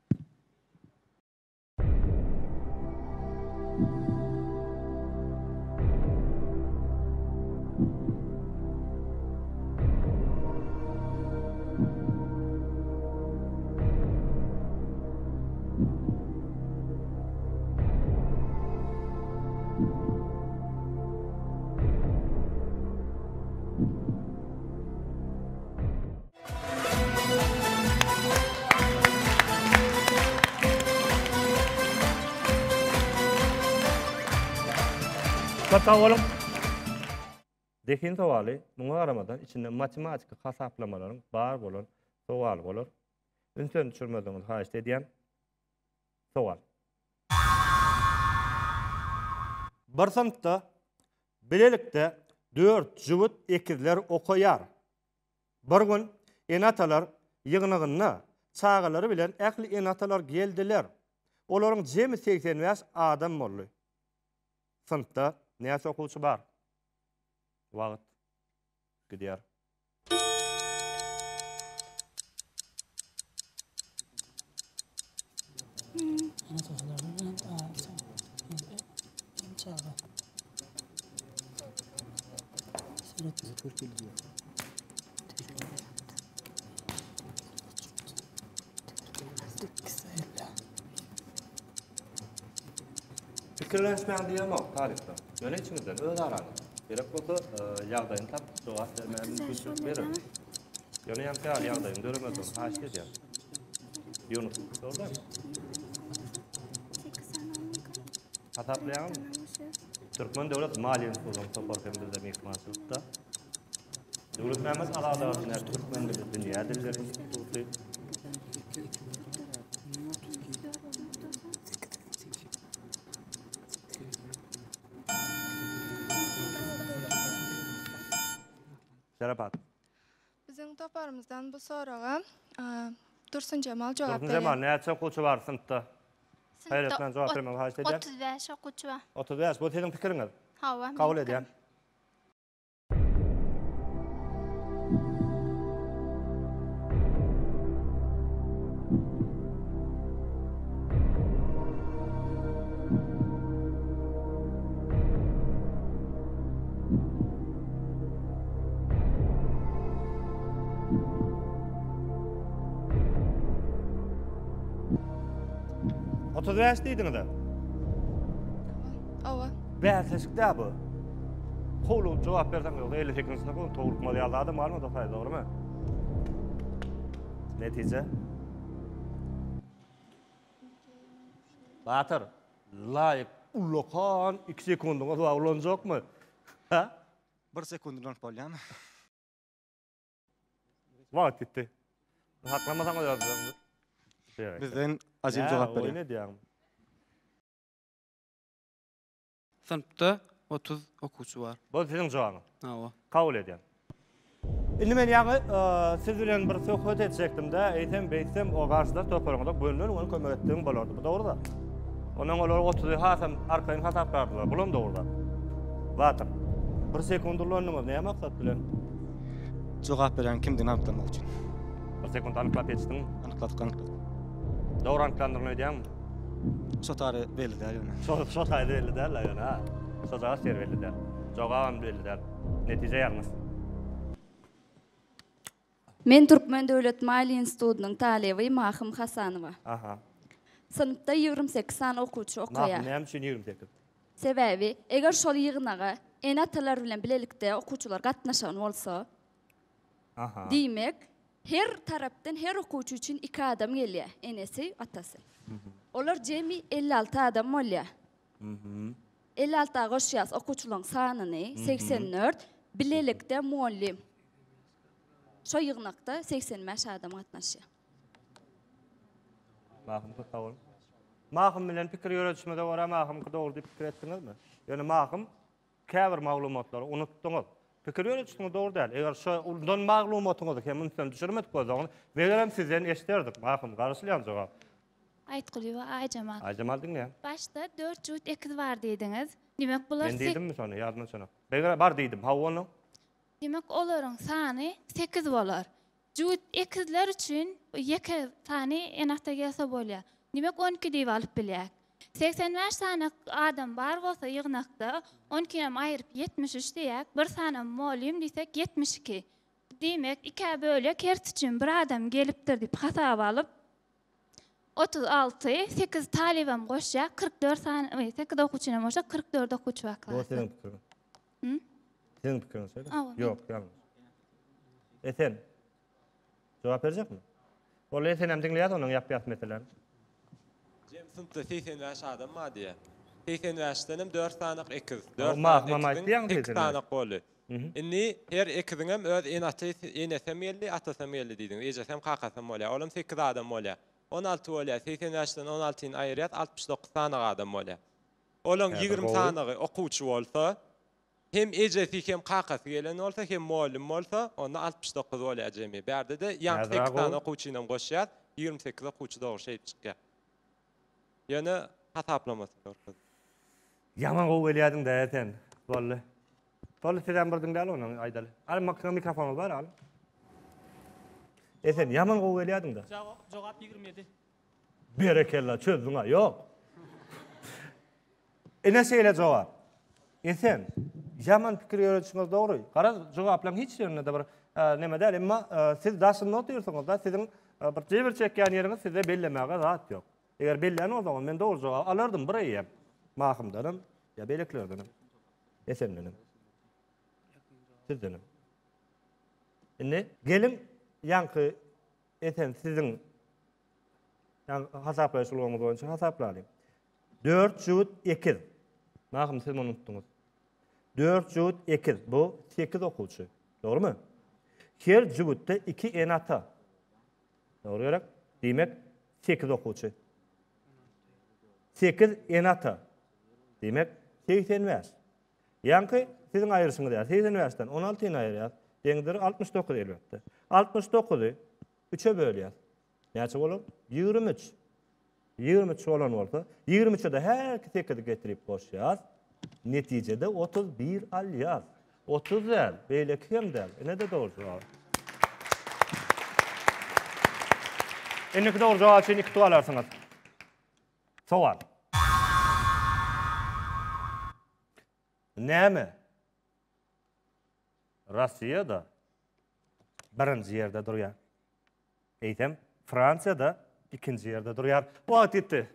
Hatta oğlum, dekin sowaly, muňa garamadan içinde matematik hasaplamaların bar bolan sowal bolar. Ünsön düşürmediňiz haýyş edýän sowal. Bir sınıfta bilelikde dört jübüt ekizler okaýar. Bir gün enatalar ýygnygyna çağalary bilen ähli enatalar geldiler. Olaryň jemi seksen beş adam boldy. Sınıfta näçe okuwçy bar? Wagt gidýär. Fikirleşmeň diýemok tarifde. Ýöne içiňizden öz arany. Gerek bolsa ýagdaýyny tap jogap bermäni güçlük berer. Ýöne ýa teýär ýagdaýyny göremezdim. Haýyş edýär. Ýunus, doğru. Hasaplayan Türkmen Devlet Maliye Kurulu'nun toparlandığı mekmançılıkta Devlet Mehmet Aladağ'ın Türkmen Devlet Dünya Dilleri Institutu Şerapat. Bizim toparımızdan bu sorağa Dursun Cemal cevap Dursun Cemal, näçe okuwçy bar sınıfta? Hayretlen cevap vermem haýyş edýär. otuz beş okuwçy bar. otuz beş, bu senin pikiriňiz? Hawa. Kabul edýän. otuz beş diýdiňiz da. Awa. Bäsleşikde bu. Howlu jogap bersen ýok, elli sekizinci bu towrukma ýalyady malum da faýda, dogrymy? Netije? Batır, laýyk ulokan iki sekundyňyz wa ulanjakmy? Ha? bir sekunddan bolýan. Wagt gitdi. Haklamasaň ýazdyň. Bizden ajyl jogap berýär. Ne diýäň? Sınıfta otuz okuwçy bar. Bu siziň jogaňyz. Hawa. Kabul edýän. Indi men ýaňy siz bilen bir söhbet etjekdim-de, eýsem beýsem o garşyda toparyňda bölünýän onu kömek etdiň bolardy. Bu dogry da. Onuň olar otuzy hasam arkaýyn hasap berdiler. Bulam dogry da. Watyr. bir sekundurlanyňyz näme maksat bilen? Jogap berýän kimden anyklanmak üçin. bir sekund anyklap etdiň. Anykladyk, anykladyk. Dogry anyklandyrma edýärmi? Sotary belli däl ýöne. Sotary belli däl ýöne ha. Sotary ser belli däl. Jogabam belli däl. Netije ýalňyz. Men Türkmen Döwlet Maýly Institutynyň talebi Mahym Hasanowa. Aha. Sınıfta ýygrimi sekiz sany okuwçy okaýar. Mahym näme üçin ýygrimi sekiz? Sebebi, eger şol ýygnaga enatalar bilen bilelikde okuwçylar gatnaşan bolsa, aha. Diýmek, her tarapdan her okuwçy üçin iki adam gelýär, enesi, atasy. Olar jemi elli alty adam bolýar. Mhm. elli alty goşýas okuwçylaryň sanyny seksen dört, bilelikde muallim. Şo ýygnakda seksen beş adam gatnaşýar. Mahym kabul. Mahym bilen pikir ýöretişmede wara mahym dogry diýip pikir etdiňizmi? Ýöne mahym käbir maglumatlary unutdyňyz. Pikir ýöretişmede dogry däl. Eger şo undan maglumatyňyzy hem undan düşürmedik bolsaňyz, begerem sizden eşderdik mahym garşylýan jogap. Aýtgyly we Aýjamal. Aýjamal diňle. Başda dört juht ekiz bar diýdiňiz. Demek bular Men diýdimmi şonu, ýadyma şonu. Beger bar diýdim. Ha onu. Demek olaryň sany sekiz bolar. Juht ekizler üçin ýeke sany enakda gelse bolýar. Demek on iki diýip alyp bilýär. seksen beş sany adam bar bolsa ýygnakda on iki hem aýryp yetmiş üç diýek. Bir sany molim diýsek yetmiş iki. Demek iki bölek hert üçin bir adam gelipdir diýip hasap alyp otuz altı, sekiz talibem goşýar, kırk dört sany, sekiz okuwçyna bolsa kırk dört okuwçy baklar. Bu senin pikirin. Hı? Senin pikirin söyle. Awa. Yok, yanlış. Esen. Jogap berjekmi? Ol esen hem diňleýär onuň ýap-ýap meselelerini. Jem sınıfta seksen beş adam ma diýär. seksen beşden dört sanyk ekiz. dört sanyk iki sanyk bolu. Inni her ekiziňem öz enaty enesem ýelli, atasam ýelli diýdiň. Ejesem kakasam bolýar. Olam sekiz adam bolýar. on altı bolýar. seksen beşden on altyny aýryat altmış dokuz sanyk adam bolýar. Olaň ýygrimi sanygy okuwçy bolsa, hem ejesi hem kakasy gelen bolsa, hem muallim bolsa, onda altmış dokuz bolýar jemi. Berde de ýa sekiz sany okuwçynyň goşýar, ýygrimi sekiz okuwçy dogry şey çykýar. Ýöne hasaplamasy görkezdi. Yaman gowy gelýärdiň da eten. Bolly. Bolly sizden birdiň däl onuň aýdaly. Al mikrofon bar al. Esen yaman gowy gelýärdiň da. Jogap ýygrimi yedi. Berekella çözdüň ha, ýok. Ene şeýle jogap. Esen yaman pikir ýöretişiňiz dogry. Gara jogaplaryň hiç ýerine de bir neme däl, emma siz daşyn not ýersiňiz da siziň bir jebir çekýän ýeriňiz size bellemäge zat ýok. Eger bellän o zaman men dogry jogap alardym bir aýam. Mahymdanam ýa beleklerdenim. Esendenim. Sizdenim. Indi gelin ýanky eten siziň ýa hasaplaýyşylygyňyz boýunça hasaplaýyn. dört juht ekiz. Mahym siz unutdyňyz. dört juht ekiz bu sekiz okuwçy. Dogrymy? Her juhtda iki enata. Dogry ýerek? Demek sekiz okuwçy. sekiz enata. Demek seksen beş. Ýanky siziň aýryşyňyz ýa seksen beşden on altyny aýrýar. Deňdir altmış dokuz elbetde. altmış dokuzu üçe bölýär. Näçe bolar? ýygrimi üç. ýygrimi üç bolan bolsa, ýygrimi üçe de her iki tekidi getirip goşýar. Netijede otuz bir alýar. otuz el, beýle kim däl. Ne de dogry jogap. Indi dogry jogap üçin iki tuğal arsyňyz. Sowal. Näme? Rossiya da birinci yerde durýar. Eýtem, Fransiýa da ikinci yerde durýar. Wagt etdi.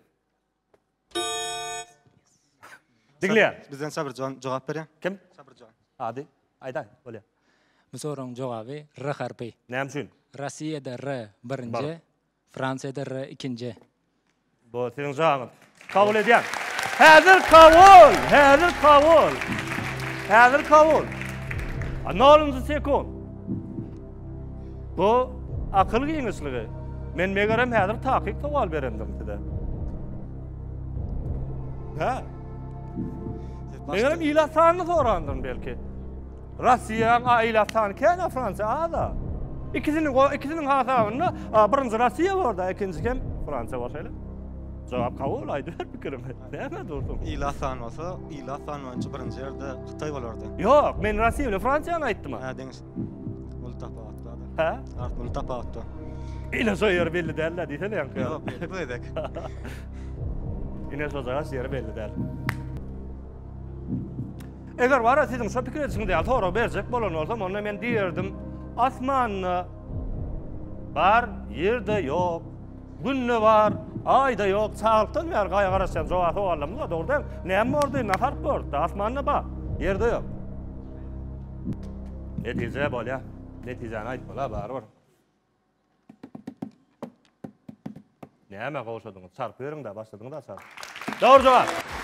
Diglýär. Bizden Sabirjon jogap berýär. Kim? Sabirjon. Hadi, aýda, bolýar. Bu soruň jogaby R harpi. Näme üçin? Rossiýada R birinji, Fransiyada R ikinji. Bu senin jogap. Kabul edýär. Häzir kabul, häzir kabul. Häzir kabul. noluncu sekund. Bu akıl giňişligi. Men megerem häzir takyk sowal berendim tide. Ha? Megerem ila sanyny sorandym belki. Rossiýa ila sany käne Fransiýa ada. İkisinin ikisinin hasabyny birinji Rossiýa boldy, ikinji kim Fransiýa bolşaýly. Jogap kabul aýdy pikirim. Näme durdum? Ila san bolsa, ila san boýunça birinji ýerde Hytaý bolardy. Ýok, men Rossiýa bilen Fransiýany aýtdym. Ha, deňiz. Ol tapatdy. Ha? Art ol tapatdy. Ine so ýer belli däl, diýsen ýa. Ýok, bu edek. Ine so ýer belli däl. Eger bara sizin şu pikir etişinde däl, toğra berjek bolan bolsa, onda men diýerdim, asmanny bar, ýerde ýok. Günne var, ayda yok, sağlıktan ver, gaya garaşan, jogapy oğlanım da doğrudan. Näme orada, ne fark var? Asmanna ba, yerde yok. Netice bolýa, netijany aýtmala bar var. Näme goşadyňyz? Çarp beriň da, başladyň da çarp. Doğru jogap.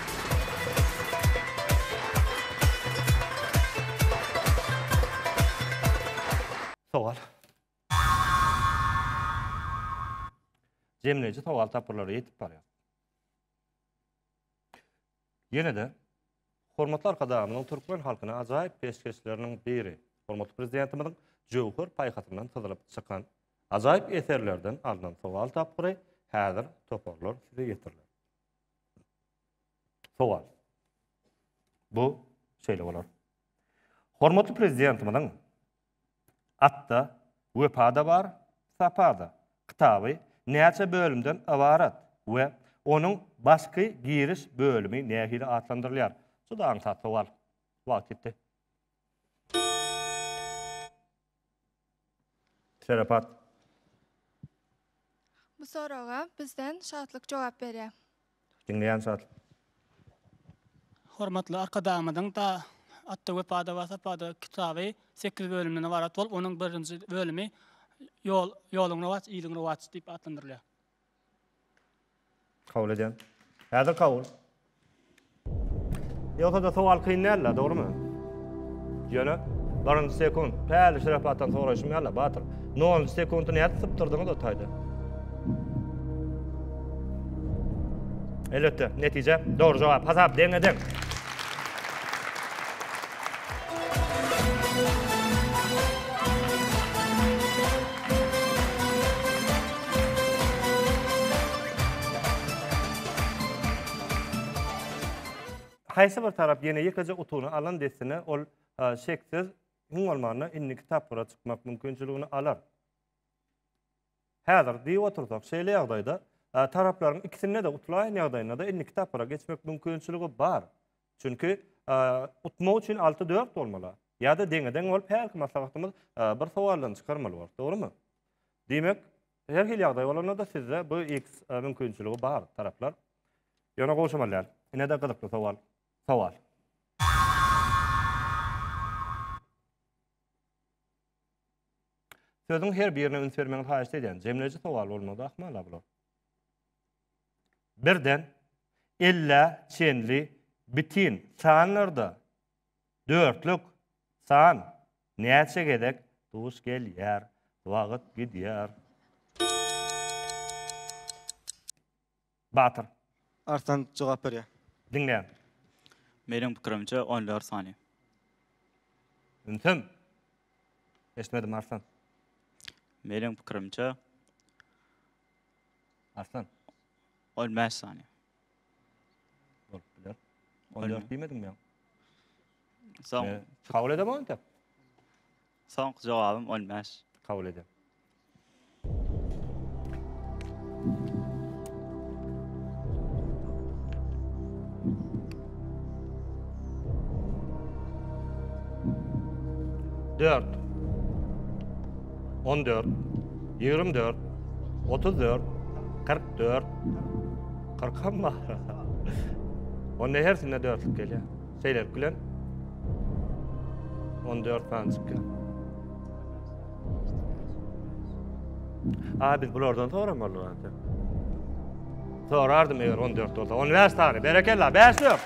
Sowal. Jemleji sowal tapyrlary ýetip barýar. Ýene-de hormatly arkadaşlarymyň Türkmen halkyna ajaýyp peşkeşleriniň biri, hormatly prezidentimiň Jowhar paýhatyndan tyzylyp çykan ajaýyp eserlerden alynan sowal tapyry häzir toparlar size ýetirilýär. Sowal. Bu şeýle bolar. Hormatly prezidentimiň atda wepada bar, sapada kitaby näçe bölümden ibarat we onuň başky giriş bölümi nähili atlandyrylýar. Şu da aňsat sowal. Wagt etdi. Şerapat. Bu soraga bizden Şatlyk jogap berýär. Dinleýän Şat. Hormatly arkadaşymyň da atda wepada we sapada kitaby sekiz bölümden ibarat bolup, onuň birinji bölümi yol yoluňy waç, ýylyňy waç diýip atlandyrylýar. Kabul edýän. Häzir kabul. Ýoksa da sowal kynýarlar, dogrymy? Ýöne, birinji sekund, päli şerapatdan soraşmýarlar, batyr. nol sekundy näde sypdyrdyňyz otaýdy. Elbetde, netije, doğru jogap, hasap deňeden. Haýsy bir tarap ýene ýekje utuny alan desine ol şeksiz hiň bolmanyna inni kitaplara çykmak mümkinçiligini alar. Häzir diýip otursak, şeýle ýagdaýda taraplaryň ikisine de utulaýan ýagdaýynda da inni kitaplara geçmek mümkinçiligi bar. Çünki utmak üçin alty dört bolmaly. Ýa-da deňeden bolup her kim maslahatymyz bir sowaldan çykarmaly bar, dogrymy? Demek, her hil ýagdaý bolanda da sizde bu X mümkinçiligi bar taraplar. Ýöne goşamallar. Ine de gyzykly sowal. Sowal. Sözüň her birine üns bermeňiz haýyş edýän jemleji sowal bolmady ahmala bular. Birden illa çenli bitin sanlarda dörtlük san näçe gedek duş gelýär, wagt gidýär. Batyr. Arslan jogap berýär. Dinleýän. Meniň pikirimçe on dört saniye. Ünsüm. Eşmedim Arslan. Meniň pikirimçe Arslan. on beş saniye. Bolup biler. on dört diýmedim ýa. Son. Kabul edemem ente. Son jogabym on beş. Kabul edem. dört, on dört, yirmi dört, otuz dört, kırk dört, kırk mı? Onun hersine dörtlük geliyor. Şeyler gülen. on dört falan çıkıyor. Aa biz bulardan sonra mı olur artık? Sorardım eğer on dört olsa. on beş tane. Berekellah. beş dört.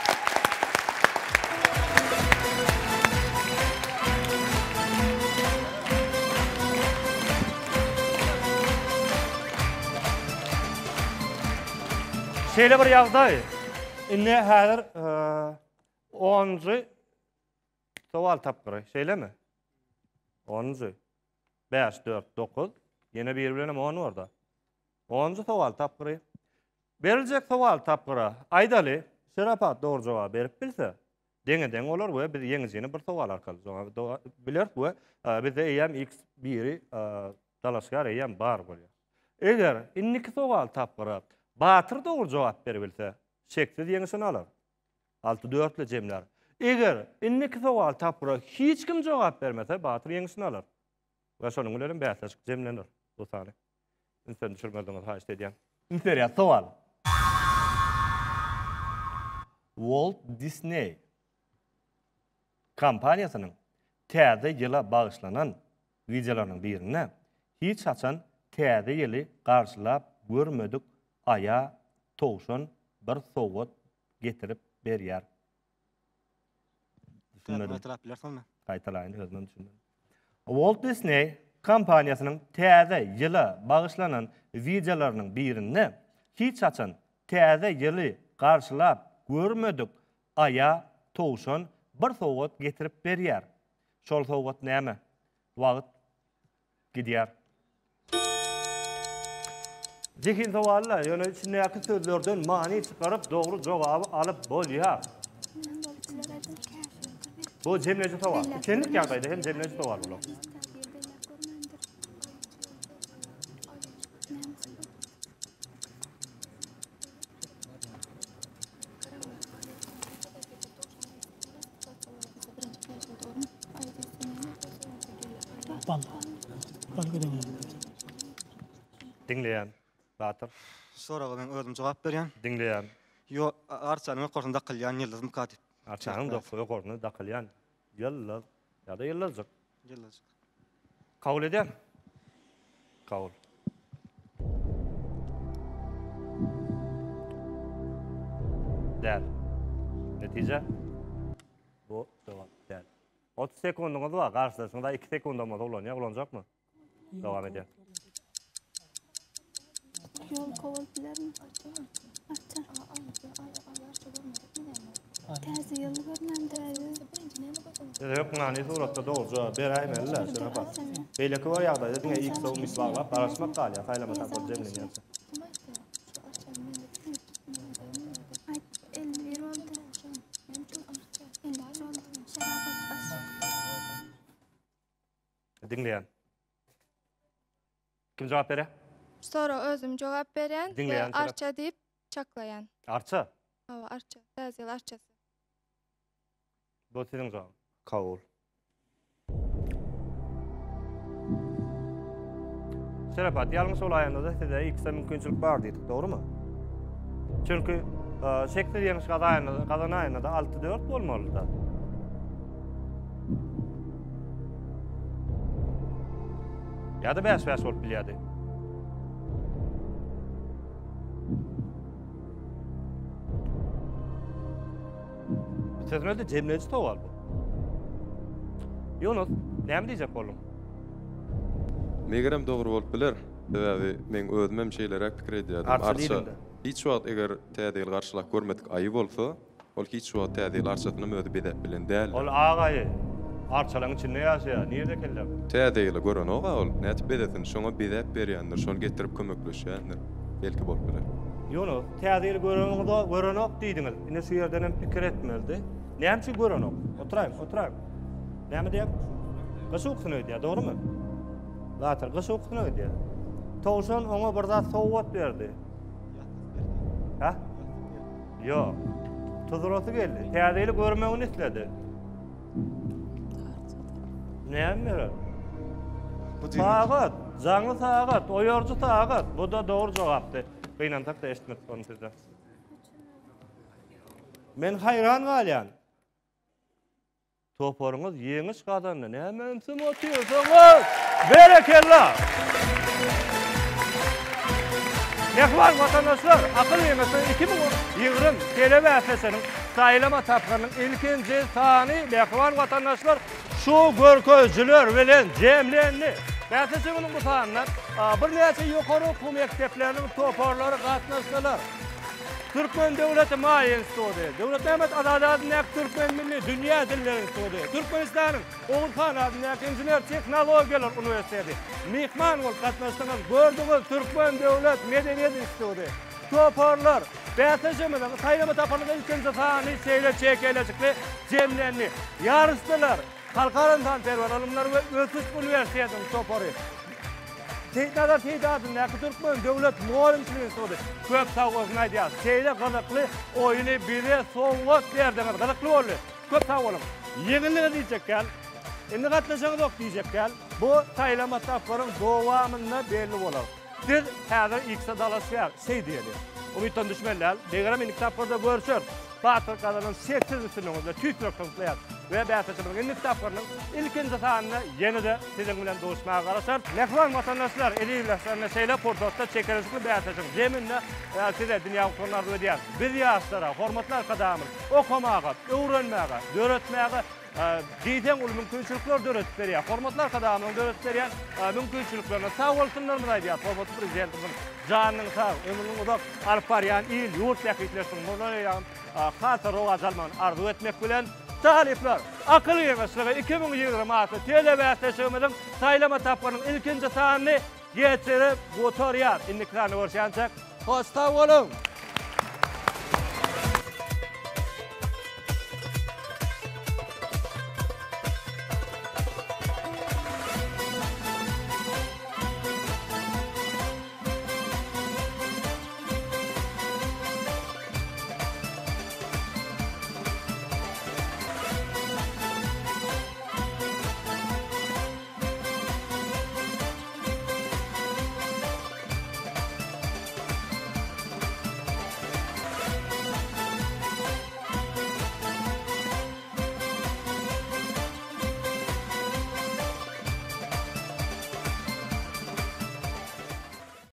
Şeyle bir yağday. İnne hazır onuncu sual tapqırı. Şeyle mi? onuncu. beş, dört, dokuz. Yine bir bilenim on orada. onuncu sual tapqırı. Verilecek sual tapqırı. Aydalı, şerapat doğru cevap verip bilse. Deňe-deň olar ve biz yeňizini bir sual arkaly jogap biler we bizde eýem x biri dalaşgar eýem bar bolýar. Eger inniki sual tapqyrap batyr dogry jogap berilse, şeksiz yeňisini alar. altı dörtle jemler. Eger inniki sual tapqyrap hiç kim jogap bermese, batyr yeňisini alar. We şonuň bilen bäsleşik jemlenir. Bu sany. Insan düşürmediňiz ha işte diýen. Imperial sual. Walt Disney kampaniýasynyň täze ýyla bagyşlanan videolarynyň birine hiç açan täze ýyly garşylap görmedik aya towşan bir sowgat getirip berýär. Düşünmedim. Gaýtalaýyn özüm düşünmedim. Walt Disney kampaniýasynyň täze ýyla bagyşlanan videolarynyň birine hiç açan täze ýyly garşylap görmedik aya towşan bir sowgat getirip berýär. Şol sowgat näme? Wagt gidýär. Jekin sowallar, ýöne içindäki sözlerden many çykaryp dogry jogaby alyp bolýar. Bu jemleji sowal. Kendik ýagdaýda hem jemleji sowal bolar. Dinleyen, Batır. Sorağa ben özüm cevap berýän. Dinleyen. Yo, arçanyň korunda qylýan ýyldız mukatip. Arçanyň doktory korunda da qylýan. Ýyldız, ýa-da ýyldızlyk. Ýyldızlyk. Kabul edýän. Kabul. Däl. Netije? Bu cevap däl. otuz sekundyňyz bar, garşydaşyňda iki sekundamyz bolanýar, bolanjakmy? Dowam edýär. Yol kowal bilermi? Arça. Täze ýyl görmändir. Yok nany suratda dogry jogap beräýin elle, şerapa. Beýleki bar ýagdaýda diňe ilk sow mislaglap baraşmak galýar, saýlamasak bol jemlenýär. Dinleyen. Kim jogap berýär? Sonra özüm jogap berýän Dinleyen we arça diýip çaklaýan. Arça? Hawa arça, täze ýyl arçasy. Bu seniň jogap. Kabul. Şerapat, ýalňyş olaýanda size ikisi mümkinçilik bar diýdik, dogrymy? Çünki şeksiz ýeňiş gazaýanda, gazanaýanda da altı dört bolmaly da. Ya da beş beş bolup bilýärdi. Sözmelde jemleji sowal bu. Yunus, näme diýjek bolum? Megerem dogry bolup biler. Sebäbi men özüm hem şeýlere pikir edýärdim. Arça hiç wagt eger täze ýyl garşylap görmedik aýy bolsa, ol hiç wagt täze ýyl arçasyny mödü bedep bilen däl. Ol agaýy. Arçalaryň içinde ýaşaýar. Niýede kelýär? Täze ýyl gören oga ol näçe bedetin şoňa bedep berýändir, şonu getirip kömekleşýändir. Belki bolup biler. Yunus, täze ýyl görenokda görenok diýdiňiz. Ine şu ýerden hem pikir etmeli. Näme görenok? Oturaým, oturaým. Näme diýip? Gysy okusyny öýdýär, dogrymy? Zatar gysy okusyny öýdýär. Towşan oňa bir zat sowgat berdi. Ha? Ýok. Tuzurasy geldi. Täze ýyl görmegini isledi. Näme berer? Tağat, zaňy tağat, oýarjy tağat. Bu da dogry jogapdy. Gynantak da eşitmek onu sizden. Men hayran bolýan. Toporuňyz ýeňiş gadandy. Näme ömsüm otuýarsyňyz? Berekellah. Mehman vatandaşlar, akıl ýemesi iki bin ýygrym telebäsesiniň saýlama tapganyň ilkinji sany mehman vatandaşlar şu görkezjiler bilen jemlendi. Bäsesiniň bu sanyna bir näçe ýokary okuw mektepläriniň toparlary gatnaşdylar. Türkmen Devleti Maliye Enstitüsü, Devlet Mehmet Adalet Nek Türkmen Milli Dünya Dilleri Enstitüsü, Türkmenistan'ın Oğuzhan Adnek İnjiner Teknologiyalar Üniversitesi, Mihman ol katnaşdığınız gördüğünüz Türkmen Devlet Medeniyet Enstitüsü, toparlar, Bäsejimizin saýlama tapanlygyň ikinji sany seýle çekelecikli jemlenni yarışdylar. Halkaran tanperwer alymlar we Ötüş Üniversitesiň topary. Teýdada teýdady näki Türkmen Devlet Muallimçilik Enstitüsü köp sawgasyny aýdýar. Seýle gazakly oýuny bire soňgot berdiňiz. Gazakly boldy. Köp sawgalyň. Ýeňiligi diýjekkäl, endi gatnaşaňyz ok diýjekkäl, bu saýlama tapgaryň dowamynda belli bolar. Siz häzir ikisi dalaşýar, şey diýeler. Umytdan düşmenler, degram indi kitaplarda görüşür. Batır kadalyň sekiz üstünüňizde tüýtrekler we bäsesiniň indi kitaplarynyň ilkinji sanyny ýene-de siziň bilen dolaşmaga garaşar. Mehman vatandaşlar, eliýleşlerine şeýle portretde çekerizikli bäsesiň zeminde size dünýä konuları ödýär. Bir ýaşlara, hormatly arkadaşlar, okumaga, öwrenmäge, döretmäge diýden ul mümkinçilikler döretip berýär. Hormatly arkadaşlar, döretip berýär mümkinçiliklerine sag bolsunlar mı diýär. Hormatly prezidentimiz janyň sag, ömrüniň uzak alyp barýan il, ýurt ýakitlersiň bolýan hatır rowaj alman arzu etmek bilen talipler akıl ýeňesligi iki bin ýygrym altı telebäsesimiziň saýlama tapganyň ilkinji sanyny geçirip gotarýar. Indi krany görşänçek, hoşta bolun.